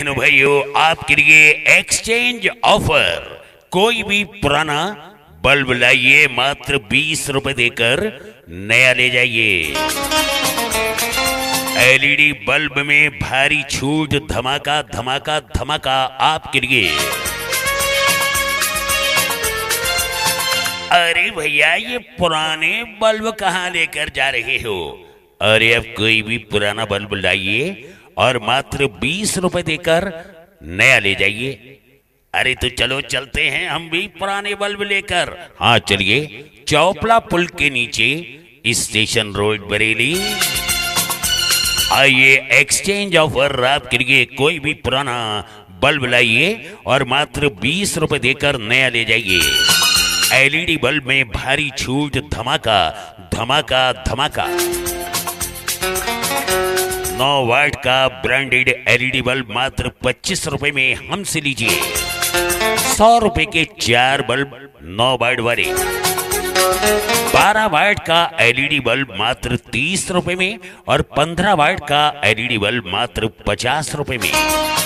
बहनों भाइयों, आपके लिए एक्सचेंज ऑफर। कोई भी पुराना बल्ब लाइए, मात्र 20 रुपए देकर नया ले जाइए। एलईडी बल्ब में भारी छूट, धमाका धमाका धमाका आपके लिए। अरे भैया, ये पुराने बल्ब कहाँ लेकर जा रहे हो? अरे अब कोई भी पुराना बल्ब लाइए और मात्र 20 रुपए देकर नया ले जाइए। अरे तो चलो चलते हैं हम भी पुराने बल्ब लेकर। हाँ चलिए, चौपला पुल के नीचे स्टेशन रोड बरेली। आइए, एक्सचेंज ऑफर आपके लिए। कोई भी पुराना बल्ब लाइए और मात्र 20 रुपए देकर नया ले जाइए। एलईडी बल्ब में भारी छूट, धमाका धमाका धमाका। 9 वाट का ब्रांडेड एलईडी बल्ब मात्र 25 रुपए में हमसे लीजिए। 100 रुपए के 4 बल्ब 9 वाट वाले। 12 वाट का एलईडी बल्ब मात्र 30 रुपए में और 15 वाट का एलईडी बल्ब मात्र 50 रुपए में।